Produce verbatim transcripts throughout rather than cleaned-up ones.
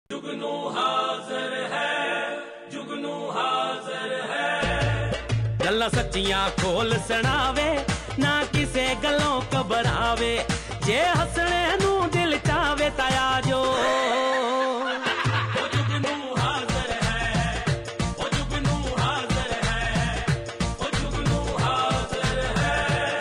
जुगनू हाजिर है, जुगनू हाजिर है। गल्लां सच्चियां खोल सुनावे, ना किसे गल्लों घबरावे, जे हसने नू दिल चावे ताया जो। जुगनू हाजिर है, ओ जुगनू हाजिर है, ओ जुगनू हाजिर है।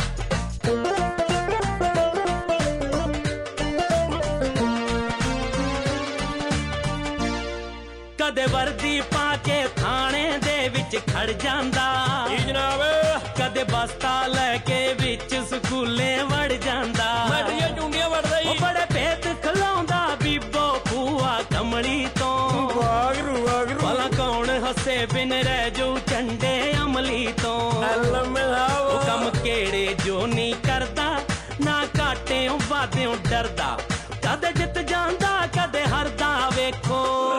कदे वर्दी पाके थाने दे विच खड़ जांदा, जी जनाब। कदे बस्ता लेके विच स्कूले वड़ जांदा, मैडियां चुंडियां वड़दा ही। बड़े भेत खलाउंदा बीबो भूआ कमली तो, वागरू वागरू। भला कौन हसे बिन रह जो चंडे अमली तो, ओ कम केड़े जो नहीं करदा, ना घाटे वादे डरदा। कदे जित जांदा कदे हारदा वेखो।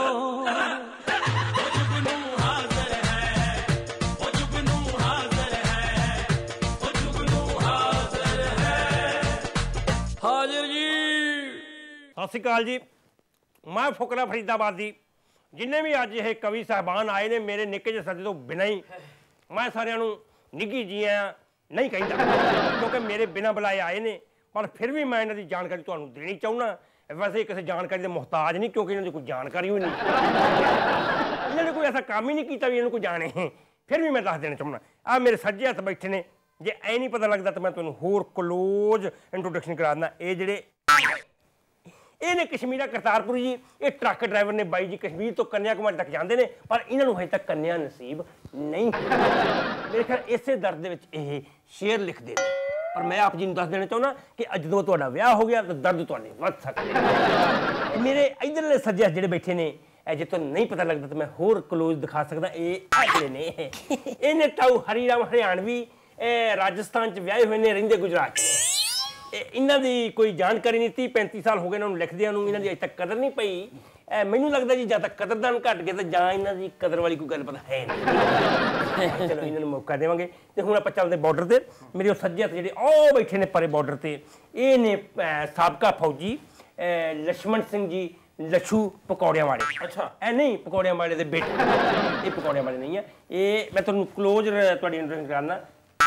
हाजिर जी, सत श्री अकाल जी। मैं फुकरा फरीदाबाद दी। जिन्ने भी अज ये कवि साहबान आए ने मेरे निक्के जे सदे तो बिना ही, मैं सारिਆਂ ਨੂੰ निੱघी जी नहीं कहता, क्योंकि मेरे बिना बुलाए आए ने। पर फिर भी मैं इन्हां दी जानकारी तुहानूं देनी चाहुंदा। वैसे किसी जानकारी के मुहताज नहीं, क्योंकि इन्हां दी कोई जानकारी ही नहीं। इन्होंने कोई ऐसा काम ही नहीं किया भी इन्होंने कोई जाने। फिर भी मैं दस देना चाहुंदा। आ मेरे सज्जे हत्थ बैठे ने, जे ऐ नहीं पता लगता तो मैं तुहानूं होर क्लोज इंट्रोडक्शन करा दिंदा। ये जिहड़े ये ने कश्मीरा करतारपुर जी, ये ट्रक ड्राइवर ने बाई जी, कश्मीर तो कन्याकुमारी तक जाते हैं, पर इन्होंने हजे तक कन्या नसीब नहीं। मेरे ख्याल इसे दर्द दे विच ये शेर लिखते हैं। पर मैं आप जी दस देना चाहना कि जो तुहाडा विआह हो गया तो दर्द तुहाडे वध सकते। मेरे इधरले सज्जे जिहड़े बैठे ने, जे तो नहीं पता लगता तो मैं होर क्लोज दिखा सकदा। ये जिहड़े ने इन्हें ताऊ हरीराम हरियाणवी राजस्थान च विआहे हुए ने, रहिंदे गुजरात च। इन्हां दी कोई जानकारी नहीं। तीह पैंती साल हो गए इन्होंने लिखदियां नूं, इन्हां दी अजे तक कदर नहीं पई। मैनूं लगदा जी जां तां कदरदान घट गए तो जां इन्हां दी कदर वाली कोई गलबात है नहीं। चलो इन्हां नूं मौका देवांगे। ते हुण आपां चलदे बॉर्डर ते। मेरे ओह सज्जे हत्थ जिहड़े ओह बैठे ने परे बॉर्डर ते, ये ने साबका फौजी लक्ष्मण सिंह जी लच्छू पकौड़ियां वाले। अच्छा, ए नहीं पकौड़ियां वाले दे बेटे, ये पकौड़ियां वाले नहीं है। ये मैं तुहानूं क्लोज तुहाडी इंट्रोडक्शन कराना।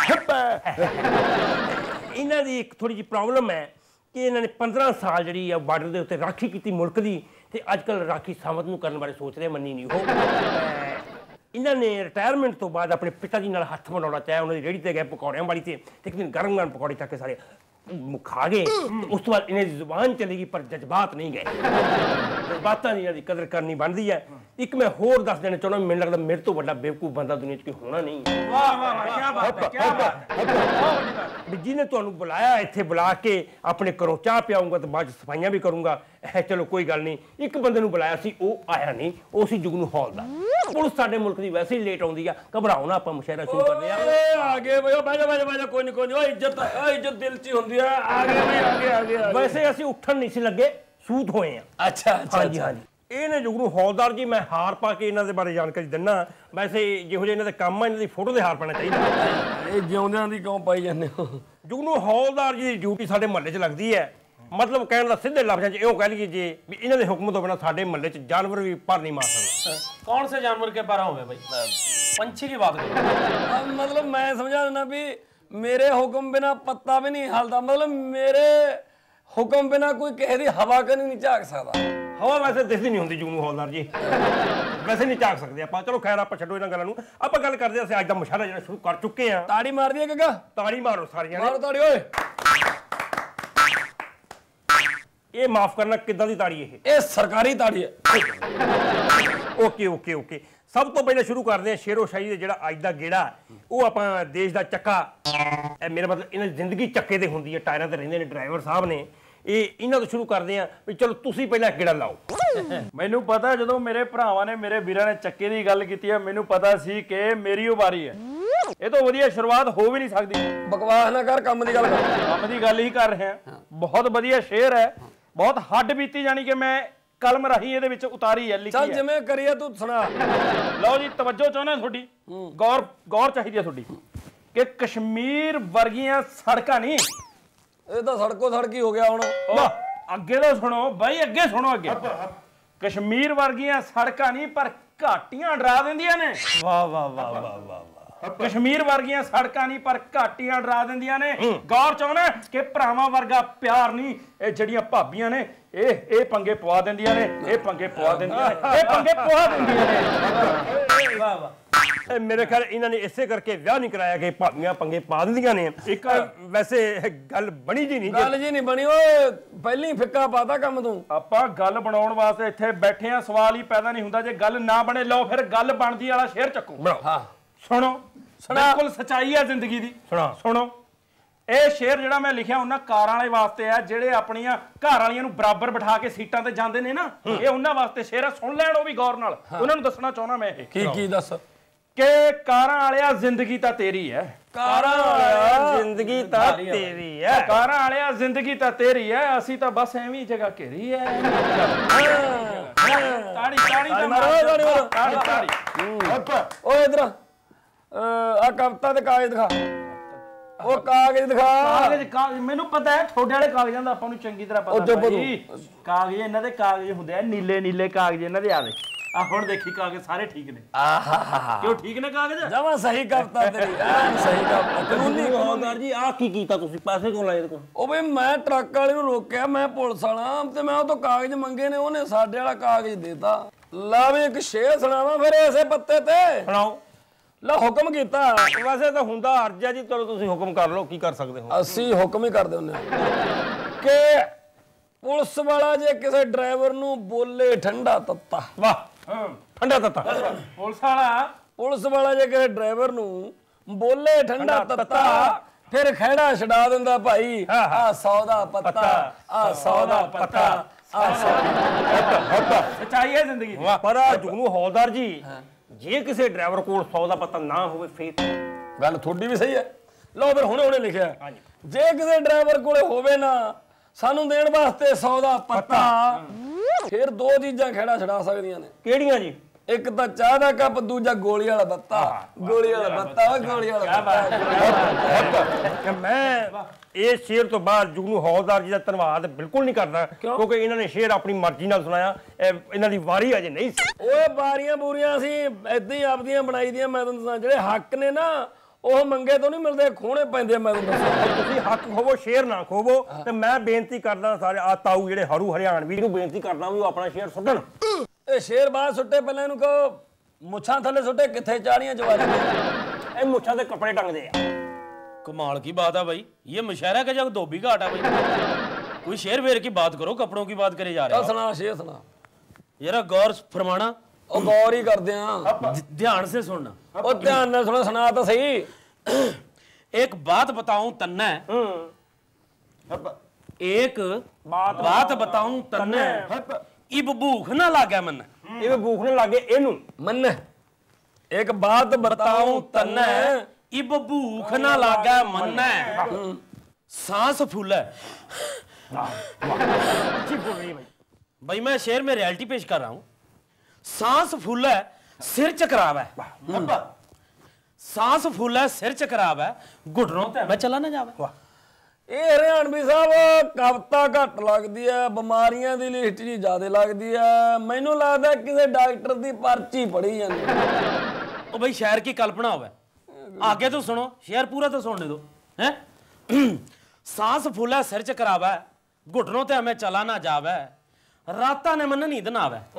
इन्हां दी एक थोड़ी जी प्रॉब्लम है कि इन्होंने पंद्रह साल जी बार्डर के उत्ते राखी की मुल्क की, तो अजकल राखी सामत नूं करन बारे सोच रहे, मन्नी नहीं हो। इन्होंने रिटायरमेंट तो बाद अपने पिता जी नाल हत्थ मिलाउणा चाहे, उन्होंने रेहड़ी ते गए पकौड़ियां वाली से, एक दिन गर्म गर्म पकौड़े चक के सारे खा गए। उस तो बाद इन्हें जुबान चलेगी पर जज्बात नहीं गए। जज्बातां दी इन्हां दी कदर करनी बनती है। एक मैं होर दस देना चाहुंदा, मैनूं लगदा मेरे तो वड्डा बेवकूफ बंदा दुनिया च कोई होना नहीं। वाह वाह वाह, क्या बात है, क्या बात है। जिन्हें तुहानूं बुलाया इत्थे बुला के अपने घरों चाह पियाऊंगा तो बाद सफाइयां भी करूंगा। चलो कोई गल नहीं। एक बंदे नूं बुलाया सी, वो आया नहीं, वो सी जुगनू हौलदार। पुलिस साडे मुल्क दी वैसे ही लेट आउंदी आ। घबराओ ना, आपां मुशायरा शुरू करदे आ। आ गए भाई, बाजा बाजा बाजा, कोई नहीं कोई नहीं। ओ इज्जत ओ इज्जत दिल च हुंदी आ। आ गए भाई, आ गए आ गए। वैसे असीं उठण नहीं सी लगे, सूत होए आ। अच्छा अच्छा, हां जी हां जी। ਇਹ ਨੇ ਜੁਗਨੂ ਹੌਲਦਾਰ ਜੀ। ਮੈਂ ਹਾਰ ਪਾ ਕੇ ਇਹਨਾਂ ਦੇ ਬਾਰੇ ਜਾਣਕਾਰੀ ਦਿੰਦਾ। ਵੈਸੇ ਜਿਹੋ ਜਿਹੇ ਇਹਨਾਂ ਦੇ ਕੰਮ ਆ, ਇਹਨਾਂ ਦੀ ਫੋਟੋ ਤੇ ਹਾਰ ਪਾਉਣਾ ਚਾਹੀਦਾ। ਇਹ ਜਿਉਂਦਿਆਂ ਦੀ ਕਿਉਂ ਪਾਈ ਜਾਂਦੇ ਹੋ? ਜੁਗਨੂ ਹੌਲਦਾਰ ਜੀ ਦੀ ਡਿਊਟੀ ਸਾਡੇ ਮਹੱਲੇ 'ਚ ਲੱਗਦੀ ਹੈ। मतलब कहने का सीधे लफ्ज़ च कह लीजिए भी इन्होंने हुक्म तो बिना साडे महल्ले च जानवर भी पर नहीं मार सकते। कौन से जानवर के पर होंगे भाई? पंछी की बात करो। मतलब मैं समझा देना भी मेरे हुक्म बिना पत्ता भी नहीं हिलता, मतलब मेरे हुक्म बिना कोई किसी की हवा कहीं नहीं झाक सकता। हवा वैसे दिखती नहीं होंगी जुगनू हौलदार जी, वैसे नहीं झाक सकते आप। चलो खैर आप छड्डो इन्हां गल्लां नूं, आपां गल करदे असीं अज दा मुशायरा जिहड़ा शुरू कर चुके हैं। ताड़ी मार दी गगा? ताड़ी मारो सारियां मारो ताड़ी। ओए ये माफ करना किदां दी ताड़ी? ये ये सरकारी ताड़ी है। Okay okay okay. सब तो पहले शुरू करते हैं शेरो शायरी जिहड़ा अज दा गेड़ा वो आपां देश दा चक्का, मेरा मतलब इन्हां दी जिंदगी चक्के ते हुंदी है, टायरां ते रहिंदे ने ड्राइवर साहब ने। ये इन्हां तो शुरू करते हैं भी चलो तुसीं पहला गेड़ा लाओ। मैनू पता जो मेरे भरावां ने मेरे वीरां ने चक्के की गल की है, मैनू पता सी कि मेरी बारी है। ये तो वधिया शुरुआत हो भी नहीं सकती। बकवास ना कर, काम की गल कर। काम की गल ही कर रहे हैं। बहुत वधिया शेर है, बहुत हड्ड बीती, जानी कि मैं कलम राही ये विच उतारी है, लिखी है। चल जिवें करिए तू सुना। लो जी तवज्जो चाहुंदा थोड़ी, गौर गौर चाहिए थोड़ी कि कश्मीर वर्गियां सड़कां नहीं, ये तो सड़कों सड़क ही हो गया हुण। अगे तो सुनो भाई, अगे सुनो। अगे ਕਸ਼ਮੀਰ ਵਰਗੀਆਂ ਸੜਕਾਂ ਨਹੀਂ ਪਰ ਘਾਟੀਆਂ ਡਰਾ ਦਿੰਦੀਆਂ ਨੇ। ਵਾਹ ਵਾਹ ਵਾਹ ਵਾਹ ਵਾਹ। ਕਸ਼ਮੀਰ ਵਰਗੀਆਂ ਸੜਕਾਂ ਨਹੀਂ ਪਰ ਘਾਟੀਆਂ ਡਰਾ ਦਿੰਦੀਆਂ ਨੇ। ਗੌਰ ਚਾਹੁੰਦਾ ਕਿ ਭਰਾਵਾਂ ਵਰਗਾ ਪਿਆਰ ਨਹੀਂ, ਇਹ ਜਿਹੜੀਆਂ ਭਾਬੀਆਂ ਨੇ ਇਹ ਇਹ ਪੰਗੇ ਪਵਾ ਦਿੰਦੀਆਂ ਨੇ, ਇਹ ਪੰਗੇ ਪਵਾ ਦਿੰਦੀਆਂ ਨੇ, ਇਹ ਪੰਗੇ ਪਵਾ ਦਿੰਦੀਆਂ ਨੇ। ਵਾਹ ਵਾਹ। ਮੇਰੇ ਖਿਆਲ ਇਹਨਾਂ ਨੇ ਇਸੇ ਕਰਕੇ ਵਿਆਹ ਨਹੀਂ ਕਰਾਇਆ ਕਿ ਭਾਬੀਆਂ ਪੰਗੇ ਪਾ ਦਿੰਦੀਆਂ ਨੇ। ਇੱਕ ਵੈਸੇ ਗੱਲ ਬਣੀ ਜੀ ਨਹੀਂ, ਗੱਲ ਜੀ ਨਹੀਂ ਬਣੀ ਓਏ, ਪਹਿਲੀ ਫਿੱਕਾ ਪਾਤਾ ਕੰਮ ਤੂੰ। ਆਪਾਂ ਗੱਲ ਬਣਾਉਣ ਵਾਸਤੇ ਇੱਥੇ ਬੈਠੇ ਆ, ਸਵਾਲ ਹੀ ਪੈਦਾ ਨਹੀਂ ਹੁੰਦਾ। ਜੇ ਗੱਲ ਨਾ ਬਣੇ ਲਓ ਫਿਰ ਗੱਲ ਬਣਦੀ ਵਾਲਾ ਸ਼ੇਰ ਚੱਕੋ। ਹਾਂ ਸੁਣੋ, ਬਿਲਕੁਲ ਸੱਚਾਈ ਹੈ ਜ਼ਿੰਦਗੀ ਦੀ। ਸੁਣਾ ਸੁਣੋ, ਇਹ ਸ਼ੇਰ ਜਿਹੜਾ ਮੈਂ ਲਿਖਿਆ ਉਹਨਾਂ ਕਾਰਾਂ ਵਾਲੇ ਵਾਸਤੇ ਆ ਜਿਹੜੇ ਆਪਣੀਆਂ ਘਰ ਵਾਲੀਆਂ ਨੂੰ ਬਰਾਬਰ ਬਿਠਾ ਕੇ ਸੀਟਾਂ ਤੇ ਜਾਂਦੇ ਨੇ ਨਾ, ਇਹ ਉਹਨਾਂ ਵਾਸਤੇ ਸ਼ੇਰ ਆ। ਸੁਣ ਲੈਣ ਉਹ ਵੀ ਗੌਰ ਨਾਲ, ਉਹਨਾਂ ਨੂੰ ਦੱਸਣਾ ਚਾਹੁੰਦਾ ਮੈਂ ਇਹ। ਕੀ ਕੀ ਦੱਸ? ਕਿ ਕਾਰਾਂ ਵਾਲਿਆ ਜ਼ਿੰਦਗੀ ਤਾਂ ਤੇਰੀ ਹੈ, ਕਾਰਾਂ ਵਾਲਿਆ ਜ਼ਿੰਦਗੀ ਤਾਂ ਤੇਰੀ ਹੈ, ਕਾਰਾਂ ਵਾਲਿਆ ਜ਼ਿੰਦਗੀ ਤਾਂ ਤੇਰੀ ਹੈ, ਅਸੀਂ ਤਾਂ ਬਸ ਐਵੇਂ ਜਗ੍ਹਾ ਘੇਰੀ ਹੈ। ਤਾੜੀ ਤਾੜੀ ਦਾ ਮਾਰੋ, ਤਾੜੀ ਤਾੜੀ। ਓਏ ਇਧਰ ਆ ਕਵਿਤਾ ਤੇ ਕਾਗਜ਼ ਦਿਖਾ, ਉਹ ਕਾਗਜ਼ ਦਿਖਾ। ਕਾਗਜ਼ ਕਾਗਜ਼ ਮੈਨੂੰ ਪਤਾ ਹੈ, ਤੁਹਾਡੇ ਵਾਲੇ ਕਾਗਜ਼ਾਂ ਦਾ ਆਪਾਂ ਨੂੰ ਚੰਗੀ ਤਰ੍ਹਾਂ ਪਤਾ ਭਾਈ। ਕਾਗਜ਼ ਇਹਨਾਂ ਦੇ ਕਾਗਜ਼ ਹੁੰਦੇ ਆ ਨੀਲੇ ਨੀਲੇ ਕਾਗਜ਼ ਇਹਨਾਂ ਦੇ। ਆਵੇ ਆ ਹੁਣ ਦੇਖੀ ਕਾਗਜ਼ ਸਾਰੇ ਠੀਕ ਨੇ। ਆਹਾ ਕਿਉਂ ਠੀਕ ਨੇ ਕਾਗਜ਼? ਜਮਾ ਸਹੀ ਕਵਿਤਾ ਤੇਰੀ, ਐਨ ਸਹੀ ਕਵਿਤਾ। ਕਾਨੂੰਨੀ ਹੌਲਦਾਰ ਜੀ ਆਹ ਕੀ ਕੀਤਾ ਤੁਸੀਂ? ਪੈਸੇ ਕਿਉਂ ਲਾਏ ਇਹਦੇ ਕੋਲ? ਉਹ ਬਈ ਮੈਂ ਟਰੱਕ ਵਾਲੇ ਨੂੰ ਰੋਕਿਆ, ਮੈਂ ਪੁਲਿਸ ਵਾਲਾ ਤੇ ਮੈਂ ਉਹ ਤੋਂ ਕਾਗਜ਼ ਮੰਗੇ ਨੇ, ਉਹਨੇ ਸਾਡੇ ਵਾਲਾ ਕਾਗਜ਼ ਦੇਤਾ। ਲਾ ਵੀ ਇੱਕ ਸ਼ੇਰ ਸੁਣਾਵਾਂ ਫਿਰ ਇਸੇ ਪੱਤੇ ਤੇ। ਸੁਣਾਓ। ਲਾ ਹੁਕਮ ਕੀਤਾ। ਵੈਸੇ ਤਾਂ ਹੁੰਦਾ ਅਰਜ਼ ਹੈ ਜੀ, ਚਲੋ ਤੁਸੀਂ ਹੁਕਮ ਕਰ ਲਓ, ਕੀ ਕਰ ਸਕਦੇ ਹੋ। ਅਸੀਂ ਹੁਕਮ ਹੀ ਕਰਦੇ ਹੁੰਦੇ ਹਾਂ ਕਿ ਪੁਲਿਸ ਵਾਲਾ ਜੇ ਕਿਸੇ ਡਰਾਈਵਰ ਨੂੰ ਬੋਲੇ ਠੰਡਾ ਤੱਤਾ। ਵਾਹ, ਠੰਡਾ ਤੱਤਾ। ਪੁਲਿਸ ਵਾਲਾ ਪੁਲਿਸ ਵਾਲਾ ਜੇ ਕਿਸੇ ਡਰਾਈਵਰ ਨੂੰ ਬੋਲੇ ਠੰਡਾ ਤੱਤਾ ਫਿਰ ਖਹਿੜਾ ਛਡਾ ਦਿੰਦਾ ਭਾਈ। ਆ ਸੌ ਦਾ ਪੱਤਾ, ਆ ਸੌ ਦਾ ਪੱਤਾ, ਆ ਸੌ ਦਾ। ਸੱਚਾਈ ਹੈ ਜ਼ਿੰਦਗੀ ਦੀ। ਪਰ ਜੁਗਨੂ ਹੌਲਦਾਰ ਜੀ, ਜੇ ਕਿਸੇ ਡਰਾਈਵਰ ਕੋਲ ਸੌ ਦਾ ਪਤਾ ਨਾ ਹੋਵੇ ਫੇਰ ਗੱਲ ਤੁਹਾਡੀ ਵੀ ਸਹੀ ਹੈ। ਲਓ ਫਿਰ ਹੁਣੇ ਹੁਣੇ ਲਿਖਿਆ, ਜੇ ਕਿਸੇ ਡਰਾਈਵਰ ਕੋਲੇ ਹੋਵੇ ਨਾ ਸਾਨੂੰ ਦੇਣ ਵਾਸਤੇ ਸੌ ਦਾ ਪੱਤਾ, ਫਿਰ ਦੋ ਚੀਜ਼ਾਂ ਖਹਿੜਾ ਛਡਾ ਸਕਦੀਆਂ ਨੇ। ਕਿਹੜੀਆਂ ਜੀ? ਇੱਕ ਤਾਂ ਚਾਹ ਦਾ ਕੱਪ, ਦੂਜਾ ਗੋਲੀ ਵਾਲਾ ਬੱਤਾ। ਗੋਲੀ ਵਾਲਾ ਬੱਤਾ, ਓ ਗੋਲੀ ਵਾਲਾ ਬੱਤਾ। ਮੈਂ ਇਸ ਸ਼ੇਰ ਤੋਂ ਬਾਅਦ ਜੁਗਨੂ ਹੌਲਦਾਰ ਜੀ ਦਾ ਧੰਨਵਾਦ ਬਿਲਕੁਲ ਨਹੀਂ ਕਰਦਾ, ਕਿਉਂਕਿ ਇਹਨਾਂ ਨੇ ਸ਼ੇਰ ਆਪਣੀ ਮਰਜ਼ੀ ਨਾਲ ਸੁਣਾਇਆ। ਇਹਨਾਂ ਦੀ ਵਾਰੀ ਅਜੇ ਨਹੀਂ ਸੀ। ਓਏ ਬਾਰੀਆਂ ਬੂਰੀਆਂ ਅਸੀਂ ਏਦਾਂ ਹੀ ਆਪਦੀਆਂ ਬਣਾਈ ਦੀਆਂ। ਮੈਂ ਤੁਹਾਨੂੰ ਦੱਸਾਂ, ਜਿਹੜੇ ਹੱਕ ਨੇ ਨਾ ਉਹ ਮੰਗੇ ਤੋਂ ਨਹੀਂ ਮਿਲਦੇ, ਖੋਣੇ ਪੈਂਦੇ ਆ। ਮੈਂ ਤੁਹਾਨੂੰ ਦੱਸਾਂ, ਤੁਸੀਂ ਹੱਕ ਖੋਵੋ, ਸ਼ੇਰ ਨਾ ਖੋਵੋ। ਤੇ ਮੈਂ ਬੇਨਤੀ ਕਰਦਾ ਸਾਰੇ ਆ ਤਾਊ ਜਿਹੜੇ ਹਰੂ ਹਰਿਆਣਵੀ ਨੂੰ ਬੇਨਤੀ ਕਰਦਾ ਵੀ ਉਹ ਆਪਣਾ ਸ਼ੇਰ ਸੁੱਟਣ। ਇਹ ਸ਼ੇਰ ਬਾਹਰ ਸੁੱਟੇ, ਪਹਿਲਾਂ ਇਹਨੂੰ ਕਹੋ ਮੁੱਛਾਂ ਥੱਲੇ ਸੁੱਟੇ। ਕਿੱਥੇ ਚਾੜੀਆਂ ਜਵਾਰੀ, ਇਹ ਮੁੱਛਾਂ ਦੇ ਕੱਪੜੇ ਟੰਗਦੇ ਆ। कमाल की बात है भाई, ये मुशायरा का जग धोबी घाट है भाई। कोई शेर वेर की बात करो, कपड़ों की बात करे जा रहे हो। सुना शेर सुना जरा गौर फरमाना। ओ गौर ही करते हैं, ध्यान से सुनना। ओ ध्यान से सुना, सुना तो सही। एक बात बताऊं तन्ने, एक बात बात बताऊं तन्ने, इब भूख ना लागे मन, इब भूख ना लागे एनू मन। एक बात बताऊं तन्ने, इब भूख ना लागे मन, सांस फूले। भाई मैं शेर में रियलिटी पेश कर रहा हूं। सांस फूले, सिर चकरावे। सांस फूले, सिर चकरावे, घुटनों ते मैं चला ना जावे। ਇਹ ਹਰਿਆਣਵੀ ਸਾਹਿਬ ਕਵਿਤਾ ਘੱਟ ਲੱਗਦੀ ਹੈ, ਬਿਮਾਰੀਆਂ ਦੀ ਲਿਸਟ ਜੀ ਜ਼ਿਆਦਾ ਲੱਗਦੀ ਹੈ। ਮੈਨੂੰ ਲੱਗਦਾ ਕਿਸੇ ਡਾਕਟਰ ਦੀ ਪਰਚੀ ਪੜੀ ਜਾਂਦੀ। ओ भाई शेर की कल्पना होवे, आगे तो सुनो, शेर पूरा तो सुनने दो। हैं सांस फूले, सिर चकरावे, घुटनों ते हमें चला ना जावे, राता ने मन नींद ना आवे।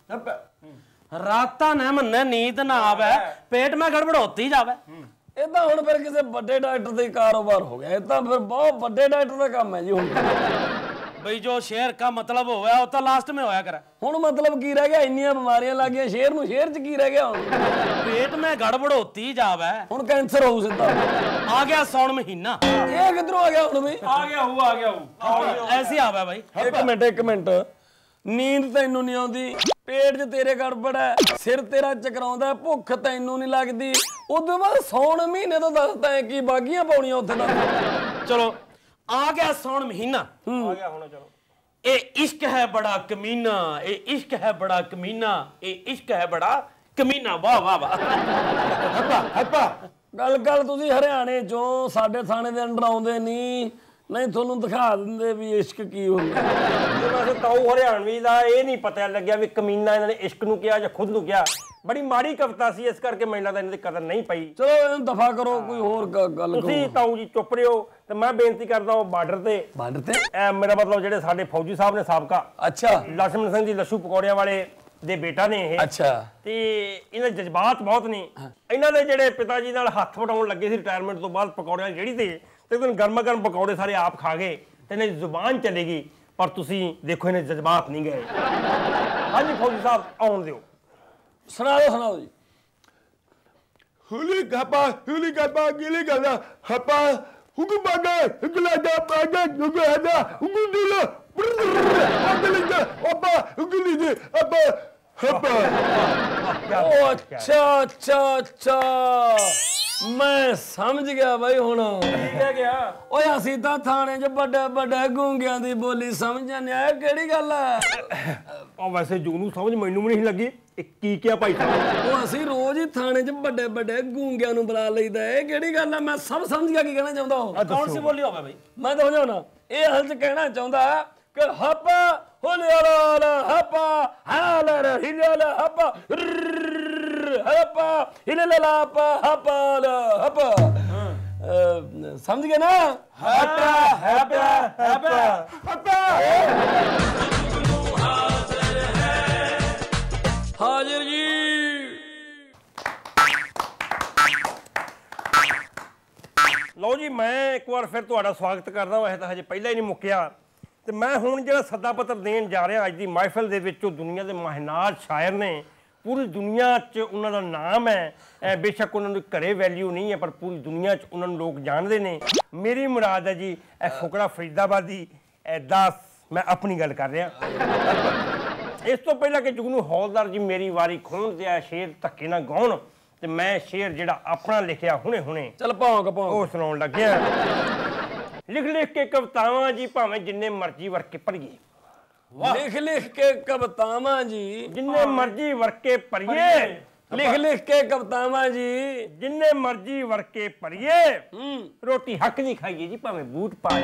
राता ने मन नींद ना आवे, पेट में गड़बड़ होती जावे। ਇਹ ਤਾਂ ਹੁਣ ਫਿਰ ਕਿਸੇ ਵੱਡੇ ਡਾਕਟਰ ਦਾ ਕਾਰੋਬਾਰ ਹੋ ਗਿਆ। ਇਹ ਤਾਂ ਫਿਰ ਬਹੁਤ ਵੱਡੇ ਡਾਕਟਰ ਦਾ ਕੰਮ ਹੈ ਜੀ ਹੁਣ। भाई जो शेर का मतलब होवे वो तो लास्ट में होया करे। ਹੁਣ ਮਤਲਬ ਕੀ ਰਹਿ ਗਿਆ? ਇੰਨੀਆਂ ਬਿਮਾਰੀਆਂ ਲੱਗ ਗਈਆਂ ਸ਼ੇਰ ਨੂੰ, ਸ਼ੇਰ 'ਚ ਕੀ ਰਹਿ ਗਿਆ ਹੁਣ? पेट में गड़बड़ होती जावे। ਹੁਣ ਕੈਂਸਰ ਹੋਊ ਸਿੱਧਾ। आ गया सौन महीना। ਇਹ ਕਿੱਧਰੋਂ ਆ ਗਿਆ ਹੁਣ ਬਈ? ਆ ਗਿਆ ਹੂ ਆ ਗਿਆ ਹੂ ऐसे आवे भाई। ਇੱਕ ਮਿੰਟ ਇੱਕ ਮਿੰਟ, ਨੀਂਦ ਤੈਨੂੰ ਨਹੀਂ ਆਉਂਦੀ, ਪੇਟ 'ਚ ਤੇਰੇ ਗੜਬੜ ਹੈ, ਸਿਰ ਤੇਰਾ ਚਕਰਾਉਂਦਾ, ਭੁੱਖ ਤੈਨੂੰ ਨਹੀਂ ਲੱਗਦੀ, ਉਦੋਂ ਬਾਅਦ ਸੌਣ ਮਹੀਨੇ ਤੋਂ ਦੱਸਦਾ ਹੈ ਕੀ ਬਾਗੀਆਂ ਪਾਉਣੀਆਂ ਉੱਥੇ ਦਾ। चलो आ गया सौन महीना। आ गया होना। चलो ए इश्क है बड़ा कमीना, ए इश्क है बड़ा कमीना, ए इश्क है बड़ा कमीना। वाह वाह वाह। ਗੱਲ ਗੱਲ ਤੁਸੀਂ ਹਰਿਆਣੇ ਚੋਂ ਸਾਡੇ ਥਾਣੇ ਦੇ ਅੰਡਰ ਆਉਂਦੇ ਨਹੀਂ। ਨਹੀਂ ਤੁਹਾਨੂੰ ਦਿਖਾ ਦਿੰਦੇ ਵੀ ਇਸ਼ਕ ਕੀ ਹੁੰਦਾ। ਵੈਸੇ ਤਾਊ ਹਰਿਆਣਵੀ ਦਾ ਇਹ ਨਹੀਂ ਪਤਾ ਲੱਗਿਆ ਵੀ ਕਮੀਨਾ ਇਹਨਾਂ ਨੇ ਇਸ਼ਕ ਨੂੰ ਕਿਹਾ ਜਾਂ ਖੁਦ ਨੂੰ ਕਿਹਾ। ਬੜੀ ਮਾੜੀ ਕਵਿਤਾ ਸੀ, ਇਸ ਕਰਕੇ ਮੈਨੂੰ ਲੱਗਦਾ ਇਹਨਾਂ ਦੀ ਕਦਰ ਨਹੀਂ ਪਈ। ਚਲੋ ਇਹਨੂੰ ਦਫਾ ਕਰੋ, ਕੋਈ ਹੋਰ ਗੱਲ ਤੁਸੀਂ ਤਾਊ ਜੀ ਚੁੱਪ ਰਹੋ ਤੇ ਮੈਂ ਬੇਨਤੀ ਕਰਦਾ ਹਾਂ ਬਾਰਡਰ ਤੇ ਬਾਰਡਰ ਤੇ ਇਹ ਮੇਰਾ ਮਤਲਬ ਜਿਹੜੇ ਸਾਡੇ ਫੌਜੀ ਸਾਹਿਬ ਨੇ ਸਾਬਕਾ, ਅੱਛਾ ਲਛਮਣ ਸਿੰਘ ਜੀ ਲੱਛੂ ਪਕੌੜਿਆਂ ਵਾਲੇ ਦੇ ਬੇਟਾ ਨੇ ਇਹ, ਅੱਛਾ ਤੇ ਇਹਨਾਂ ਦੇ ਜਜ਼ਬਾਤ ਬਹੁਤ ਨੇ। ਇਹਨਾਂ ਦੇ ਜਿਹੜੇ ਪਿਤਾ ਜੀ ਨਾਲ ਹੱਥ ਵਟਾਉਣ ਲੱਗੇ ਸੀ ਰਿਟਾਇਰਮੈਂਟ ਤੋਂ ਬਾਅਦ ਪਕੌੜਿਆਂ ਜਿਹੜੀ ਤੇ ਤੇ ਦਿਨ ਗਰਮਾ ਗਰਮ ਪਕੌੜੇ ਸਾਰੇ ਆਪ ਖਾ ਗਏ ਤੇ ਇਹਨਾਂ ਦੀ ਜ਼ੁਬਾਨ ਚਲੇਗੀ, ਪਰ ਤੁਸੀਂ ਦੇਖੋ ਇਹਨੇ ਜਜ਼ਬਾਤ ਨਹੀਂ ਗਏ। ਹਾਂਜੀ ਫੌਜੀ ਸਾਹਿਬ ਆਉਣ ਦਿਓ, ਸੁਣਾ ਦਿਓ ਸੁਣਾਓ ਜੀ। ਹੁਲੀ ਗਾਪਾ ਹੁਲੀ ਗਾਪਾ ਗਿਲੀ ਗਾਦਾ ਹਪਾ ਹੁਕਮ ਬਾਗਾ ਗਲਾਦਾ ਬਾਗਾ ਗੁਗਾਦਾ ਗੁੰਦੂਲਾ ਅਗਲੀਗਾ ਅੱਬਾ ਅਗਲੀ ਦੇ ਅੱਬਾ ਹਪਾ। ਉਹ ਅੱਛਾ ਅੱਛਾ ਅੱਛਾ ਮੈਂ ਸਮਝ ਗਿਆ ਬਾਈ ਹੁਣ ਕੀ ਗਿਆ। ਓਏ ਅਸੀਂ ਤਾਂ ਥਾਣੇ 'ਚ ਵੱਡੇ ਵੱਡੇ ਗੂੰਗਿਆਂ ਦੀ ਬੋਲੀ ਸਮਝ ਜਾਂਦੇ ਆ, ਕਿਹੜੀ ਗੱਲ ਹੈ? ਉਹ ਵੈਸੇ ਜੁਗਨੂ ਸਮਝ ਮੈਨੂੰ ਵੀ ਨਹੀਂ ਲੱਗੀ ਇਹ ਕੀ ਕਿਹਾ ਭਾਈ ਸਾਹਿਬ। ਉਹ ਅਸੀਂ ਰੋਜ਼ ਹੀ ਥਾਣੇ 'ਚ ਵੱਡੇ ਵੱਡੇ ਗੂੰਗਿਆਂ ਨੂੰ ਬੁਲਾ ਲਈਦਾ, ਇਹ ਕਿਹੜੀ ਗੱਲ ਹੈ? ਮੈਂ ਸਭ ਸਮਝ ਗਿਆ ਕੀ ਕਹਿਣਾ ਚਾਹੁੰਦਾ ਹਾਂ। ਕੌਣ ਸੀ ਬੋਲੀ ਹੋਵੇ ਬਈ? ਮੈਂ ਤਾਂ ਸਮਝਾਉਣਾ ਇਹ ਹਲ 'ਚ ਕਹਿਣਾ ਚਾਹੁੰਦਾ ਕਿ ਹੱਪਾ ਹੁਲਿਆਲਾ ਹੱਪਾ ਹਾਲਰ ਹਿਲਿਆਲਾ ਹੱਪਾ ਹੱਪਾ ਹਿਲਿਆਲਾ ਹੱਪਾ ਹੱਪਾ ਹੱਪਾ ਸਮਝ ਗਏ ਨਾ? ਹੱਪਾ ਹੱਪਾ ਹੱਪਾ ਹੱਪਾ। ਹਾਜ਼ਰ ਜੀ। ਲਓ ਜੀ ਮੈਂ ਇੱਕ ਵਾਰ ਫਿਰ ਤੁਹਾਡਾ ਸਵਾਗਤ ਕਰਦਾ। ਵੈਸੇ ਤਾਂ ਹਜੇ ਪਹਿਲਾਂ ਹੀ ਨਹੀਂ ਮੁੱਕਿਆ ਤੇ ਮੈਂ ਹੁਣ ਜਿਹੜਾ ਸੱਦਾ ਪੱਤਰ ਦੇਣ ਜਾ ਰਿਹਾ ਅੱਜ ਦੀ ਮਹਿਫਿਲ ਦੇ ਵਿੱਚ, ਉਹ ਦੁਨੀਆ ਦੇ ਮਾਹਿਨਾਰ ਸ਼ਾਇਰ ਨੇ, ਪੂਰੀ ਦੁਨੀਆ 'ਚ ਉਹਨਾਂ ਦਾ ਨਾਮ ਹੈ। ਬੇਸ਼ੱਕ ਉਹਨਾਂ ਨੂੰ ਘਰੇ ਵੈਲਿਊ ਨਹੀਂ ਹੈ ਪਰ ਪੂਰੀ ਦੁਨੀਆ 'ਚ ਉਹਨਾਂ ਨੂੰ ਲੋਕ ਜਾਣਦੇ ਨੇ। ਮੇਰੀ ਮੁਰਾਦ ਹੈ ਜੀ ਇਹ ਫੁਕਰਾ ਫਰੀਦਾਬਾਦੀ ਦਾਸ, ਮੈਂ ਆਪਣੀ ਗੱਲ ਕਰ ਰਿਹਾ। ਇਸ ਤੋਂ ਪਹਿਲਾਂ ਕਿ ਜੁਗਨੂ ਹੌਲਦਾਰ ਜੀ ਮੇਰੀ ਵਾਰੀ ਖੋਣ ਤੇ ਆ ਸ਼ੇਰ ਧੱਕੇ ਨਾਲ ਗਾਉਣ ਤੇ ਮੈਂ ਸ਼ੇਰ ਜਿਹੜਾ ਆਪਣਾ ਲਿਖਿਆ ਹੁਣੇ ਹੁਣੇ ਚੱਲ ਭੌਂਕ ਭੌਂਕ ਉਹ ਸੁਣਾਉਣ ਲੱਗਿਆ। ਲਿਖ ਲਿਖ ਕੇ ਕਵਿਤਾਵਾਂ ਜੀ ਭਾਵੇਂ ਜਿੰਨੇ ਮਰਜ਼ੀ ਵਰਕੇ ਭਰੀਏ, ਲਿਖ ਲਿਖ ਕੇ ਕਵਿਤਾਵਾਂ ਜੀ ਜਿੰਨੇ ਮਰਜ਼ੀ ਵਰਕੇ ਭਰੀਏ, ਲਿਖ ਲਿਖ ਕੇ ਕਵਿਤਾਵਾਂ ਜੀ ਜਿੰਨੇ ਮਰਜ਼ੀ ਵਰਕੇ ਭਰੀਏ, ਹੂੰ ਰੋਟੀ ਹੱਕ ਦੀ ਖਾਈਏ ਜੀ ਭਾਵੇਂ ਬੂਟ ਪਾ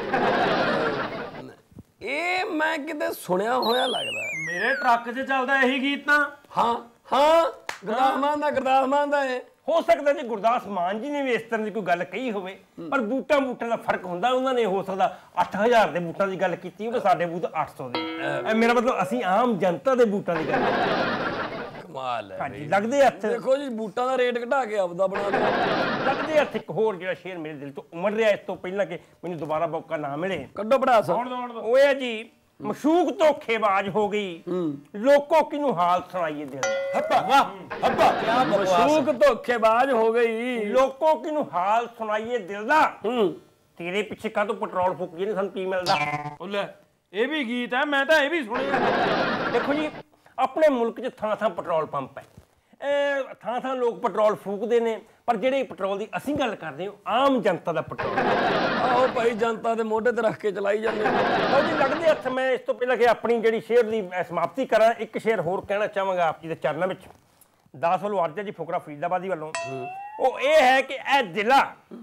ਚੱਕਣ। ਇਹ ਮੈਂ ਕਿਤੇ ਸੁਣਿਆ ਹੋਇਆ ਲੱਗਦਾ। ਮੇਰੇ ਟਰੱਕ 'ਚ ਚੱਲਦਾ ਇਹੀ ਗੀਤ ਤਾਂ। ਹਾਂ ਹਾਂ ਗੁਰਦਾਸ ਮਾਨ ਦਾ ਗੁਰਦਾਸ ਮਾਨ ਦਾ ਇਹ ਹੋ ਸਕਦਾ ਜੀ ਗੁਰਦਾਸ ਮਾਨ ਜੀ ਨੇ ਵੀ ਇਸ ਤਰ੍ਹਾਂ ਦੀ ਕੋਈ ਗੱਲ ਕਹੀ ਹੋਵੇ, ਪਰ ਬੂਟਾਂ ਬੂਟਾਂ ਦਾ ਫਰਕ ਹੁੰਦਾ। ਉਹਨਾਂ ਨੇ ਹੋ ਸਕਦਾ ਅੱਠ ਹਜ਼ਾਰ ਦੇ ਬੂਟਾਂ ਦੀ ਗੱਲ ਕੀਤੀ ਹੋਵੇ, ਸਾਡੇ ਬੂਟ ਅੱਠ ਸੌ ਦੇ। ਇਹ ਮੇਰਾ ਮਤਲਬ ਅਸੀਂ ਆਮ ਜਨਤਾ ਦੇ ਬੂਟਾਂ ਦੀ ਗੱਲ ਕਮਾਲ ਹੈ। ਹਾਂਜੀ ਲੱਗਦੇ ਹੱਥ, ਦੇਖੋ ਜੀ ਬੂਟਾਂ ਦਾ ਰੇਟ ਘਟਾ ਕੇ ਆਪਦਾ ਬਣਾ ਲਿਆ। ਲੱਗਦੇ ਹੱਥ ਇੱਕ ਹੋਰ ਜਿਹੜਾ ਸ਼ੇਰ ਮੇਰੇ ਦਿਲ ਤੋਂ ਉਮੜ ਰਿਹਾ ਇਸ ਤੋਂ ਪਹਿਲਾਂ ਕਿ ਮੈਨੂੰ ਦੁਬਾਰਾ ਮੌਕਾ ਨਾ ਮਿਲੇ। ਕੱਢੋ ਪੜਾਸ। ਉਹ ਹੈ ਜੀ ਮਸ਼ੂਕ ਧੋਖੇਬਾਜ਼ ਹੋ ਗਈ, ਲੋਕੋ ਕਿਨੂੰ ਹਾਲ ਸੁਣਾਈਏ ਦਿਲ ਦਾ। ਹੱਪਾ ਵਾਹ ਹੱਪਾ ਕੀ ਮਸ਼ੂਕ ਧੋਖੇਬਾਜ਼ ਹੋ ਗਈ, ਲੋਕੋ ਕਿਨੂੰ ਹਾਲ ਸੁਣਾਈਏ ਦਿਲ ਦਾ। ਹੂੰ ਤੇਰੇ ਪਿੱਛੇ ਕਾਹਤੋਂ ਪੈਟਰੋਲ ਫੂਕੀਏ ਨੇ, ਸਾਨੂੰ ਕੀ ਮਿਲਦਾ? ਉਹ ਲੈ ਇਹ ਵੀ ਗੀਤ ਹੈ, ਮੈਂ ਤਾਂ ਇਹ ਵੀ ਸੁਣਿਆ। ਦੇਖੋ ਜੀ ਆਪਣੇ ਮੁਲਕ 'ਚ ਥਾਂ ਥਾਂ ਪੈਟਰੋਲ ਪੰਪ ਹੈ, ਇਹ ਥਾਂ ਥਾਂ ਲੋਕ ਪੈਟਰੋਲ ਫੂਕਦੇ ਨੇ, ਪਰ ਜਿਹੜੇ ਪੈਟਰੋਲ ਦੀ ਅਸੀਂ ਗੱਲ ਕਰਦੇ ਹਾਂ ਆਮ ਜਨਤਾ ਦਾ ਪੈਟਰੋਲ। ਆਹੋ ਭਾਈ ਜਨਤਾ ਦੇ ਮੋਢੇ ਤੇ ਰੱਖ ਕੇ ਚਲਾਈ ਜਾਂਦੇ। ਲਓ ਜੀ ਲੱਗਦੇ ਹੱਥ ਮੈਂ ਇਸ ਤੋਂ ਪਹਿਲਾਂ ਕਿ ਆਪਣੀ ਜਿਹੜੀ ਸ਼ੇਰ ਦੀ ਸਮਾਪਤੀ ਕਰਾਂ, ਇੱਕ ਸ਼ੇਰ ਹੋਰ ਕਹਿਣਾ ਚਾਹਾਂਗਾ ਆਪ ਜੀ ਦੇ ਚਰਨਾਂ ਵਿੱਚ। ਦਾਸ ਵੱਲੋਂ ਅਰਜ਼ਾ ਜੀ ਫੁਕਰਾ ਫਰੀਦਾਬਾਦੀ ਵੱਲੋਂ, ਉਹ ਇਹ ਹੈ ਕਿ ਇਹ ਦਿਲਾ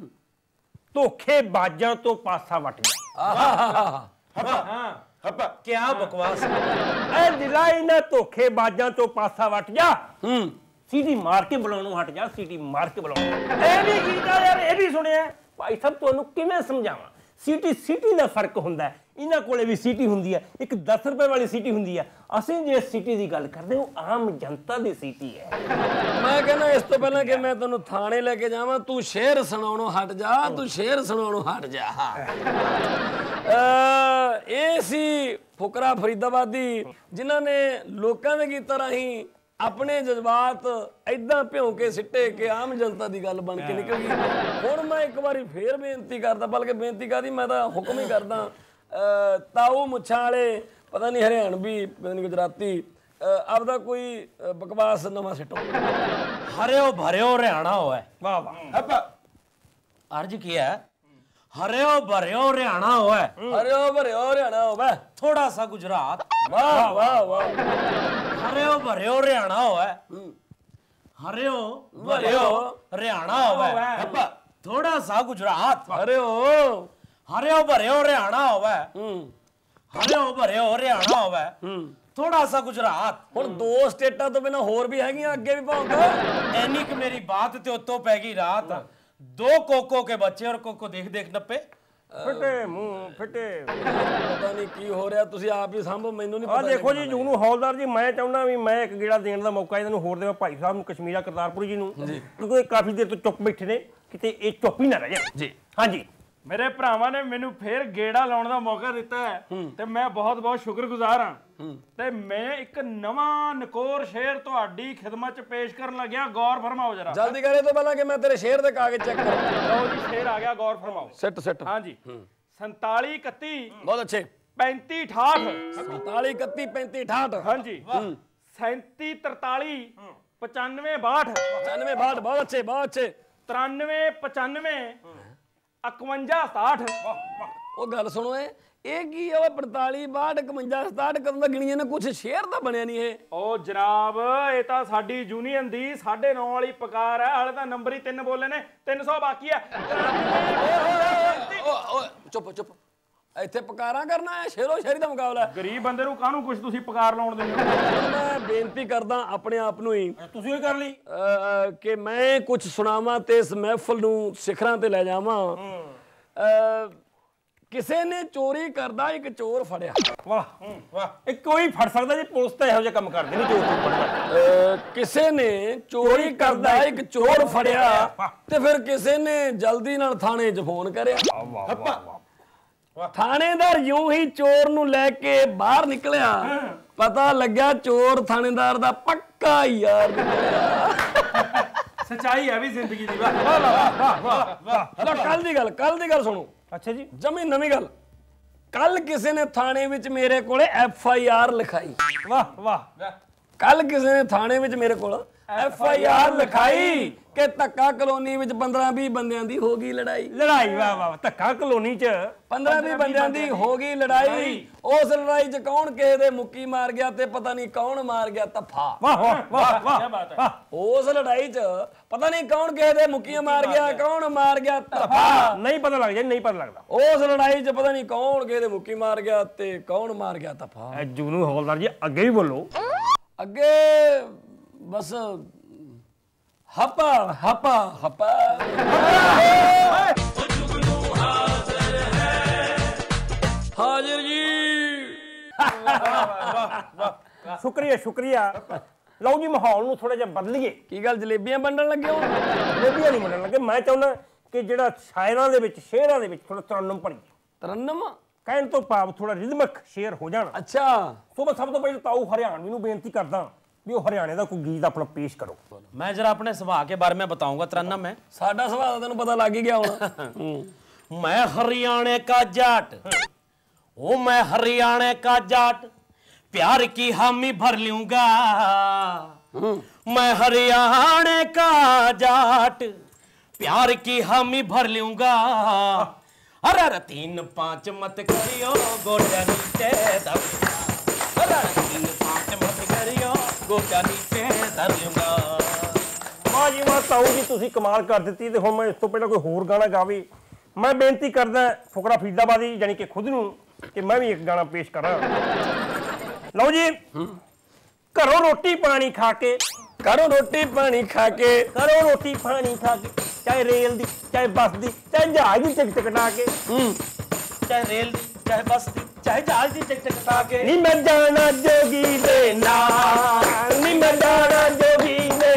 ਧੋਖੇਬਾਜ਼ਾਂ ਤੋਂ ਪਾਸਾ ਵੱਟ ਗਿਆ। ਹਾਂ ਹੱਪਾ ਕੀ ਬਕਵਾਸ। ਇਹ ਦਿਲਾ ਇਹਨਾਂ ਧੋਖੇਬਾਜ਼ਾਂ ਤੋਂ ਪਾਸਾ ਵੱਟ ਜਾ। ਹੂੰ ਸੀਟੀ ਮਾਰ ਕੇ ਬੁਲਾਉਣੋਂ ਹਟ ਜਾ, ਸੀਟੀ ਮਾਰ ਕੇ ਬੁਲਾਉਣੋਂ। ਇਹ ਵੀ ਗੀਤ ਆ ਯਾਰ, ਇਹ ਵੀ ਸੁਣਿਆ ਭਾਈ ਸਾਹਿਬ। ਤੁਹਾਨੂੰ ਕਿਵੇਂ ਸਮਝਾਵਾਂ? ਸੀਟੀ ਸੀਟੀ ਦਾ ਫਰਕ ਹੁੰਦਾ। ਇਹਨਾਂ ਕੋਲੇ ਵੀ ਸੀਟੀ ਹੁੰਦੀ ਹੈ, ਇੱਕ ਦਸ ਰੁਪਏ ਵਾਲੀ ਸੀਟੀ ਹੁੰਦੀ ਹੈ। ਅਸੀਂ ਜੇ ਸੀਟੀ ਦੀ ਗੱਲ ਕਰਦੇ ਉਹ ਆਮ ਜਨਤਾ ਦੀ ਸੀਟੀ ਹੈ। ਮੈਂ ਕਹਿੰਦਾ ਇਸ ਤੋਂ ਪਹਿਲਾਂ ਕਿ ਮੈਂ ਤੈਨੂੰ ਥਾਣੇ ਲੈ ਕੇ ਜਾਵਾਂ, ਤੂੰ ਸ਼ੇਰ ਸੁਣਾਉਣੋਂ ਹਟ ਜਾ, ਤੂੰ ਸ਼ੇਰ ਸੁਣਾਉਣੋਂ ਹਟ ਜਾ। ਇਹ ਸੀ ਫੁਕਰਾ ਫਰੀਦਾਬਾਦੀ ਜਿਨ੍ਹਾਂ ਨੇ ਲੋਕਾਂ ਦੇ ਗੀਤਾਂ ਰਾਹੀਂ ਆਪਣੇ ਜਜ਼ਬਾਤ ਏਦਾਂ ਭਿਉਂ ਕੇ ਸਿੱਟੇ ਕਿ ਆਮ ਜਨਤਾ ਦੀ ਗੱਲ ਬਣ ਕੇ ਨਿਕਲ ਗਈ। ਹੁਣ ਮੈਂ ਇੱਕ ਵਾਰੀ ਫੇਰ ਬੇਨਤੀ ਕਰਦਾ, ਬਲਕਿ ਬੇਨਤੀ ਕਾਹਦੀ, ਮੈਂ ਤਾਂ ਹੁਕਮ ਹੀ ਕਰਦਾ। ਤਾਊ ਮੁੱਛਾਂ ਵਾਲੇ ਪਤਾ ਨਹੀਂ ਹਰਿਆਣਵੀ ਪਤਾ ਨਹੀਂ ਗੁਜਰਾਤੀ ਆਪਦਾ ਕੋਈ ਬਕਵਾਸ ਨਵਾਂ ਸਿੱਟੋ। ਹਰਿਓ ਭਰਿਓ ਹਰਿਆਣਾ ਹੋਇਆ। ਵਾਹ ਵਾਹ ਹੱਪਾ अर्ज किया हरियो भरियो हरियाणा होवे, हरियो भरियो हरियाणा होवे, थोड़ा सा गुजरात, वाह वाह वाह, हरियो भरियो हरियाणा होवे, हरियो भरियो हरियाणा होवे, थोड़ा सा गुजरात, हरियो ਹਰਿਓ ਭਰਿਓ ਹਰਿਆਣਾ ਹੋਵੇ ਹਰਿਓ ਭਰਿਓ ਹਰਿਆਣਾ ਹੋਵੇ ਥੋੜਾ ਸਾ ਗੁਜਰਾਤ। ਹੁਣ ਦੋ ਸਟੇਟਾਂ ਤੋਂ ਬਿਨਾਂ ਹੋਰ ਵੀ ਹੈਗੀਆਂ ਅੱਗੇ ਵੀ ਭਾਉਂਦਾ। ਐਨੀ ਕਿ ਮੇਰੀ ਬਾਤ ਤੇ ਉੱਤੋਂ ਪੈ ਗਈ ਰਾਤ। ਦੋ ਕੋਕੋ ਕੇ ਬੱਚੇ ਔਰ ਕੋਕੋ ਦੇਖ ਦੇਖ ਨੱਪੇ। ਫਿੱਟੇ ਮੂੰਹ ਫਿੱਟੇ ਪਤਾ ਨਹੀਂ ਕੀ ਹੋ ਰਿਹਾ, ਤੁਸੀਂ ਆਪ ਹੀ ਸਾਂਭੋ, ਮੈਨੂੰ ਨਹੀਂ ਆ ਪਤਾ। ਦੇਖੋ ਜੀ ਜੁਗਨੂ ਹੌਲਦਾਰ ਜੀ, ਮੈਂ ਚਾਹੁੰਦਾ ਵੀ ਮੈਂ ਇੱਕ ਗੇੜਾ ਦੇਣ ਦਾ ਮੌਕਾ ਇਹਨਾਂ ਨੂੰ ਹੋਰ ਦੇਵਾਂ, ਭਾਈ ਸਾਹਿਬ ਨੂੰ, ਕਸ਼ਮੀਰਾ ਕਰਤਾਰਪੁਰ ਜੀ ਨੂੰ, ਕਿਉਂਕਿ ਕਾਫੀ ਦੇਰ ਤੋਂ ਚੁੱਪ ਬੈਠੇ ਨੇ, ਕਿਤੇ ਇਹ ਚੁੱਪ ਹੀ ਨਾ ਰਹਿ ਜਾਣ ਜੀ। ਹਾਂਜੀ ਮੇਰੇ ਭਰਾਵਾਂ ਨੇ ਮੈਨੂੰ ਫੇਰ ਗੇੜਾ ਲਾਉਣ ਦਾ ਮੌਕਾ ਦਿੱਤਾ ਹੈ ਤੇ ਮੈਂ ਬਹੁਤ ਬਹੁਤ ਸ਼ੁਕਰਗੁਜ਼ਾਰ ਹਾਂ। ਤੇ ਮੈਂ ਇੱਕ ਨਵਾਂ ਨਕੋਰ ਸ਼ੇਰ ਤੁਹਾਡੀ ਖਿਦਮਤ ਚ ਪੇਸ਼ ਕਰਨ ਲੱਗਿਆ, ਗੌਰ ਫਰਮਾਓ ਜਰਾ। ਜਲਦੀ ਕਰੇ ਤੋਂ ਪਹਿਲਾਂ ਕਿ ਮੈਂ ਤੇਰੇ ਸ਼ੇਰ ਦੇ ਕਾਗਜ਼ ਚੈੱਕ ਕਰਾਂ। ਲਓ ਜੀ ਸ਼ੇਰ ਆ ਗਿਆ, ਗੌਰ ਫਰਮਾਓ। ਸਿੱਟ ਸਿੱਟ। ਹਾਂਜੀ ਸੰਤਾਲੀ ਇਕੱਤੀ ਬਹੁਤ ਅੱਛੇ। ਪੈਂਤੀ ਅਠਾਹਠ ਸੰਤਾਲੀ ਇਕੱਤੀ ਪੈਂਤੀ ਅਠਾਹਠ। ਹਾਂਜੀ ਸੈਂਤੀ ਤਰਤਾਲੀ ਪਚਾਨਵੇਂ ਬਾਹਠ ਪਚਾਨਵੇਂ ਬਾਹਠ। ਬਹੁਤ ਅੱਛੇ ਬਹੁਤ ਅੱਛੇ। ਤਰਾਨਵੇਂ ਪਚਾਨਵੇਂ ਇਕਵੰਜਾ ਸਤਾਹਠ। ਉਹ ਗੱਲ ਸੁਣੋ, ਇਹ ਇਹ ਕੀ ਆ? ਪੰਤਾਲੀ ਬਾਹਠ ਇਕਵੰਜਾ ਸਤਾਹਠ ਕਦੋਂ ਦਾ ਗਿਣੀਆਂ ਨੇ? ਕੁਛ ਸ਼ੇਰ ਤਾਂ ਬਣਿਆ ਨਹੀਂ ਇਹ। ਉਹ ਜਨਾਬ ਇਹ ਤਾਂ ਸਾਡੀ ਯੂਨੀਅਨ ਦੀ ਸਾਢੇ ਨੌ ਵਾਲੀ ਪਕਾਰ ਹੈ, ਹਾਲੇ ਤਾਂ ਨੰਬਰ ਹੀ ਤਿੰਨ ਬੋਲੇ ਨੇ, ਤਿੰਨ ਸੌ ਬਾਕੀ ਹੈ। ਚੁੱਪ ਚੁੱਪ, ਇੱਥੇ ਪਕਾਰਾਂ ਕਰਨਾ ਹੈ, ਸ਼ੇਰੋ ਸ਼ੇਰੀ ਦਾ ਮੁਕਾਬਲਾ ਹੈ। ਗਰੀਬ ਬੰਦੇ ਨੂੰ ਕਾਹਨੂੰ ਕੁਛ ਤੁਸੀਂ ਪਕਾਰ ਲਾਉਣ ਦਿੰਦੇ ਹੋ? ਮੈਂ ਬੇਨਤੀ ਕਰਦਾ ਆਪਣੇ ਆਪ ਨੂੰ ਹੀ, ਤੁਸੀਂ ਇਹ ਕਰ ਲਈ ਕਿ ਮੈਂ ਕੁਝ ਸੁਣਾਵਾਂ ਤੇ ਇਸ ਮਹਿਫਲ ਨੂੰ ਸਿਖਰਾਂ ਤੇ ਲੈ ਜਾਵਾਂ। ਕਿਸੇ ਨੇ ਚੋਰੀ ਕਰਦਾ ਇੱਕ ਚੋਰ ਫੜਿਆ। ਵਾਹ ਵਾਹ, ਇਹ ਕੋਈ ਫੜ ਸਕਦਾ ਜੀ, ਪੁਲਿਸ ਤਾਂ ਇਹੋ ਜਿਹਾ ਕੰਮ ਕਰਦੇ ਨਹੀਂ, ਚੋਰ ਨੂੰ ਫੜਦਾ। ਕਿਸੇ ਨੇ ਚੋਰੀ ਕਰਦਾ ਇੱਕ ਚੋਰ ਫੜਿਆ ਤੇ ਫਿਰ ਕਿਸੇ ਨੇ ਜਲਦੀ ਨਾਲ ਥਾਣੇ 'ਚ ਫੋਨ ਕਰਿਆ। ਥਾਣੇਦਾਰ ਯੂੰ ਹੀ ਚੋਰ ਨੂੰ ਲੈ ਕੇ ਬਾਹਰ ਨਿਕਲਿਆ, ਪਤਾ ਲੱਗਿਆ ਚੋਰ ਥਾਣੇਦਾਰ ਦਾ ਪੱਕਾ ਯਾਰ ਨਿਕਲਿਆ। ਸੱਚਾਈ ਹੈ ਵੀ ਜ਼ਿੰਦਗੀ ਦੀ। ਵਾਹ ਵਾਹ ਵਾਹ ਵਾਹ। ਕੱਲ ਦੀ ਗੱਲ ਕੱਲ ਦੀ ਗੱਲ ਸੁਣੋ। ਅੱਛਾ ਜੀ, ਜਮੀ ਨਵੀਂ ਗੱਲ। ਕੱਲ ਕਿਸੇ ਨੇ ਥਾਣੇ ਵਿੱਚ ਮੇਰੇ ਕੋਲੇ ਐਫ ਆਈ ਆਰ ਲਿਖਾਈ। ਵਾਹ ਵਾਹ। ਕੱਲ ਕਿਸੇ ਨੇ ਥਾਣੇ ਵਿੱਚ ਮੇਰੇ ਕੋਲ ਐਫ ਆਈ ਆਰ ਲਿਖਾਈ ਕਿ ਧੱਕਾ ਕਲੋਨੀ ਵਿੱਚ ਪੰਦਰਾਂ ਵੀਹ ਬੰਦਿਆਂ ਦੀ ਹੋ ਗਈ ਲੜਾਈ। ਲੜਾਈ ਵਾਹ ਵਾਹ। ਧੱਕਾ ਕਲੋਨੀ 'ਚ ਪੰਦਰਾਂ ਵੀਹ ਬੰਦਿਆਂ ਦੀ ਹੋ ਗਈ ਲੜਾਈ। ਉਸ ਲੜਾਈ 'ਚ ਕੌਣ ਕਿਸੇ ਦੇ ਮੁੱਕੀ ਮਾਰ ਗਿਆ ਤੇ ਪਤਾ ਨਹੀਂ ਕੌਣ ਮਾਰ ਗਿਆ ਤਫਾ। ਵਾਹ ਵਾਹ ਵਾਹ ਵਾਹ। ਉਸ ਲੜਾਈ 'ਚ ਪਤਾ ਨਹੀਂ ਕੌਣ ਕਿਸੇ ਦੇ ਮੁੱਕੀਆਂ ਮਾਰ ਗਿਆ, ਕੌਣ ਮਾਰ ਗਿਆ ਤਫਾ। ਨਹੀਂ ਪਤਾ ਲੱਗ ਜਾ, ਨਹੀਂ ਪਤਾ ਲੱਗਦਾ। ਉਸ ਲੜਾਈ 'ਚ ਪਤਾ ਨਹੀਂ ਕੌਣ ਕਿਸੇ ਦੇ ਮੁੱਕੀ ਮਾਰ ਗਿਆ ਤੇ ਕੌਣ ਮਾਰ ਗਿਆ ਤਫਾ। ਇਹ ਜੁਗਨੂ ਹੌਲਦਾਰ ਜੀ ਅੱਗੇ ਵੀ ਬੋਲੋ। ਅੱਗੇ ਬਸ ਹਪਾ ਹਪਾ ਹਪਾ। ਹਾਜ਼ਰ ਜੀ। ਸ਼ੁਕਰੀਆ ਸ਼ੁਕਰੀਆ। ਲਓ ਜੀ ਮਾਹੌਲ ਨੂੰ ਥੋੜਾ ਜਿਹਾ ਬਦਲੀਏ। ਕੀ ਗੱਲ ਜਲੇਬੀਆਂ ਵੰਡਣ ਲੱਗੇ ਹੋ? ਜਲੇਬੀਆਂ ਨਹੀਂ ਵੰਡਣ ਲੱਗੇ, ਮੈਂ ਚਾਹੁੰਦਾ ਕਿ ਜਿਹੜਾ ਸ਼ਾਇਰਾਂ ਦੇ ਵਿੱਚ ਸ਼ੇਰਾਂ ਦੇ ਵਿੱਚ ਥੋੜਾ ਤਰਨਮ ਭਰੀ। ਤਰਨਮ ਕਹਿਣ ਤੋਂ ਭਾਵ ਥੋੜਾ ਰਿਦਮਕ ਸ਼ੇਰ ਹੋ ਜਾਣ। ਅੱਛਾ। ਸੋ ਮੈਂ ਸਭ ਤੋਂ ਪਹਿਲਾਂ ਤਾਊ ਹਰਿਆਣਵੀ ਨੂੰ ਬੇਨਤੀ ਕਰਦਾ ਵੀ ਉਹ ਹਰਿਆਣੇ ਦਾ ਕੋਈ ਗੀਤ ਆਪਣਾ ਪੇਸ਼ ਕਰੋ। मैं जरा अपने स्वभाव के बारे में बताऊंगा तरन्नम में। ਸਾਡਾ ਸੁਭਾਅ ਦਾ ਤੈਨੂੰ ਪਤਾ ਲੱਗ ਹੀ ਗਿਆ ਹੁਣ। मैं हरियाणे का जाट, ओ मैं हरियाणे का जाट, प्यार की हामी भर लूंगा। मैं हरियाणे का जाट, प्यार की हामी भर लूंगा। अरे अरे तीन पाँच मत करियो गोटा नीचे दब। अरे तीन पाँच मत करियो गोटा नीचे धर लूंगा। ਵਾਹ ਜੀ ਵਾਹ ਤਾਊ ਜੀ, ਤੁਸੀਂ ਕਮਾਲ ਕਰ ਦਿੱਤੀ। ਤੇ ਹੁਣ ਮੈਂ ਇਸ ਤੋਂ ਪਹਿਲਾਂ ਕੋਈ ਹੋਰ ਗਾਣਾ ਗਾਵੇ। ਮੈਂ ਬੇਨਤੀ ਕਰਦਾ ਫੁਕਰਾ ਫਰੀਦਾਬਾਦੀ ਯਾਨੀ ਕਿ ਖੁਦ ਨੂੰ ਕਿ ਮੈਂ ਵੀ ਇੱਕ ਗਾਣਾ ਪੇਸ਼ ਕਰਾਂ। ਲਓ ਜੀ, ਘਰੋਂ ਰੋਟੀ ਪਾਣੀ ਖਾ ਕੇ, ਕਰੋ ਰੋਟੀ ਪਾਣੀ ਖਾ ਕੇ, ਕਰੋ ਰੋਟੀ ਪਾਣੀ ਖਾ ਕੇ, ਚਾਹੇ ਰੇਲ ਦੀ, ਚਾਹੇ ਬੱਸ ਦੀ, ਚਾਹੇ ਜਹਾਜ਼ ਦੀ ਟਿਕਟ ਕਟਾ ਕੇ, चाहे रेल दी, चाहे बस दी, चाहे जहाज दी टिकट कटा के। ਨੀ ਮੈਂ ਜਾਣਾ ਜੋਗੀ ਦੇ ਨਾਲ, ਨੀ ਮੈਂ ਜਾਣਾ ਜੋਗੀ ਦੇ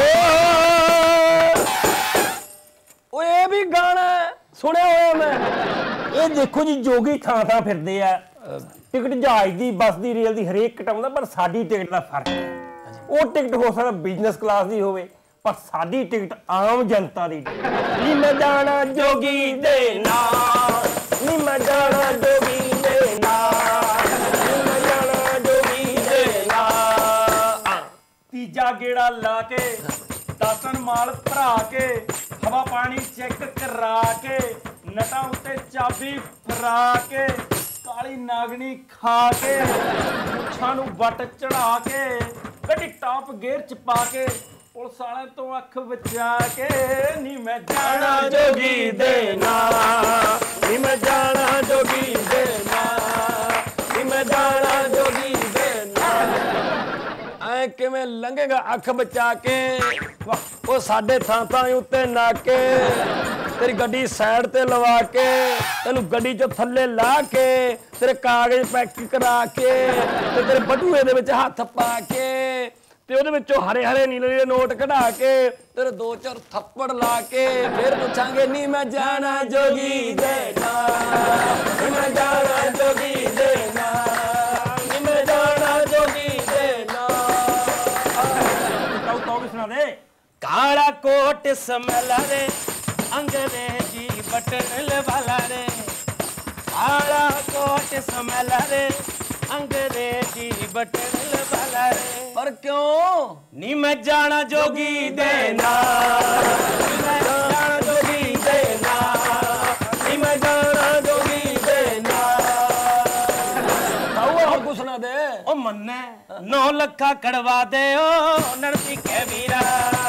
ਨਾਲ। ਓਏ ਇਹ ਵੀ ਗਾਣਾ ਸੁਣਿਆ ਹੋਇਆ ਮੈਂ। ਇਹ ਦੇਖੋ ਜੀ, ਜੋਗੀ ਥਾਂ ਥਾਂ ਫਿਰਦੇ ਆ। ਟਿਕਟ ਜਹਾਜ਼ ਦੀ, ਬੱਸ ਦੀ, ਰੇਲ ਦੀ ਹਰੇਕ ਕਟਾਉਂਦਾ, ਪਰ ਸਾਡੀ ਟਿਕਟ ਦਾ ਫਰਕ ਹੈ। ਉਹ ਟਿਕਟ ਹੋ ਸਕਦਾ ਬਿਜ਼ਨਸ ਕਲਾਸ ਦੀ ਹੋਵੇ, ਪਰ ਸਾਡੀ ਟਿਕਟ ਆਮ ਜਨਤਾ ਦੀ। ਨੀ ਮੈਂ ਜਾਣਾ ਜੋਗੀ ਦੇ ਨਾਲ, ਨੀ ਮੈਂ ਜਾਣਾ ਜੋਗੀ ਦੇ ਨਾਲ, ਨੀ ਮੈਂ ਜਾਣਾ ਜੋਗੀ ਦੇ ਨਾਲ। ਤੀਜਾ ਗੇੜਾ ਲਾ ਕੇ, ਦਾਤਨ ਮਾਲ ਭਰਾ ਕੇ, ਹਵਾ ਪਾਣੀ ਚੈੱਕ ਕਰਾ ਕੇ, ਨਟਾਂ ਉੱਤੇ ਚਾਬੀ ਫਰਾ ਕੇ, ਕਾਲੀ ਨਾਗਣੀ ਖਾ ਕੇ, ਮੁੱਛਾਂ ਨੂੰ ਵੱਟ ਚੜਾ ਕੇ, ਗੱਡੀ ਟਾਪ ਗੇਅਰ ਚ ਪਾ ਕੇ, ਪੁਲਿਸ ਵਾਲਿਆਂ ਤੋਂ ਅੱਖ ਬਚਾ ਕੇ ਨੀ ਮੈਂ ਜਾਣਾ ਜੋਗੀ ਦੇ ਨਾਲ, ਨੀ ਮੈਂ ਜਾਣਾ ਜੋਗੀ ਦੇ ਨਾਲ, ਨੀ ਮੈਂ ਜਾਣਾ ਜੋਗੀ ਦੇ ਨਾਲ। ਐ ਕਿਵੇਂ ਲੰਘੇਗਾ ਅੱਖ ਬਚਾ ਕੇ, ਉਹ ਸਾਡੇ ਥਾਂ ਥਾਂ ਉੱਤੇ ਨਾਕੇ, ਤੇਰੀ ਗੱਡੀ ਸਾਈਡ ਤੇ ਲਵਾ ਕੇ, ਤੈਨੂੰ ਗੱਡੀ ਚੋਂ ਥੱਲੇ ਲਾ ਕੇ, ਤੇਰੇ ਕਾਗਜ਼ ਪੈਕ ਕਰਾ ਕੇ, ਤੇ ਤੇਰੇ ਬਟੂਏ ਦੇ ਵਿੱਚ ਹੱਥ ਪਾ ਕੇ, ਤੇ ਉਹਦੇ ਵਿੱਚੋਂ ਹਰੇ ਹਰੇ ਨੀਲੇ ਦੇ ਨੋਟ ਕਢਾ ਕੇ, ਤੇਰੇ ਦੋ ਚਾਰ ਥੱਪੜ ਲਾ ਕੇ, ਫਿਰ ਪੁੱਛਾਂਗੇ ਨੀ ਮੈਂ ਜਾਣਾ ਜੋਗੀ ਦੇ ਨਾਲ, ਨੀ ਮੈਂ ਜਾਣਾ ਜੋਗੀ ਦੇ ਨਾਲ, ਨੀ ਮੈਂ ਜਾਣਾ ਜੋਗੀ ਦੇ ਨਾਲ। ਤਾਉ ਤਾਉ ਵੀ ਸੁਣਾ ਦੇ। ਕਾਲਾ ਕੋਟ ਸਮੈਲਾ ਰੇ, अंग्रेजी बटन वाला रे, काला कोट समैला रे, अंग्रेजी बटन वाला रे। पर क्यों नी मैं जाना जोगी दे नाल, नी मैं जाना जोगी दे नाल, नी मैं जाना जोगी दे नाल। और कुछ ना दे ओ मन्ने नौ लखा कड़वा दे ओ नरसी के वीरा,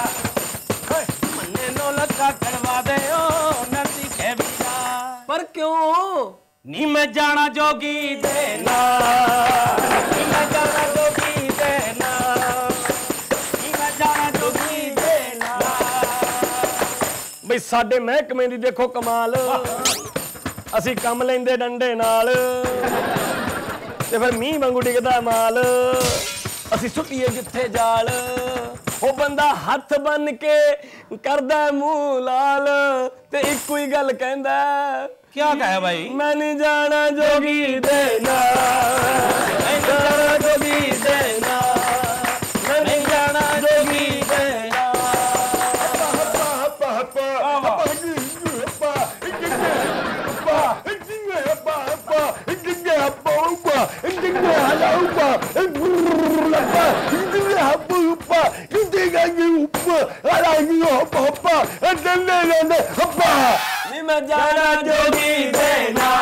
नौ लखा करवा दे ओ नरसी के वीरा। पर क्यों नी मैं जाना जोगी दे नाल, नी मैं जाना जोगी दे नाल, नी मैं जाना जोगी दे नाल। ਬਈ ਸਾਡੇ ਮਹਿਕਮੇ ਦੀ ਦੇਖੋ ਕਮਾਲ, ਅਸੀਂ ਕੰਮ ਲੈਂਦੇ ਡੰਡੇ ਨਾਲ, ਤੇ ਫਿਰ ਮੀਂਹ ਵਾਂਗੂ ਡਿੱਗਦਾ ਮਾਲ, ਅਸੀਂ ਸੁੱਟੀਏ ਜਿੱਥੇ ਜਾਲ, ਉਹ ਬੰਦਾ ਹੱਥ ਬੰਨ ਕੇ ਕਰਦਾ ਮੂੰਹ ਲਾਲ, ਤੇ ਇੱਕੋ ਹੀ ਗੱਲ ਕਹਿੰਦਾ क्या कहे भाई? मैं नहीं जाना जोगी देना, मैं जाना जोगी देना, मैं नहीं जाना जोगी देना। मैं जाना जोगी देना,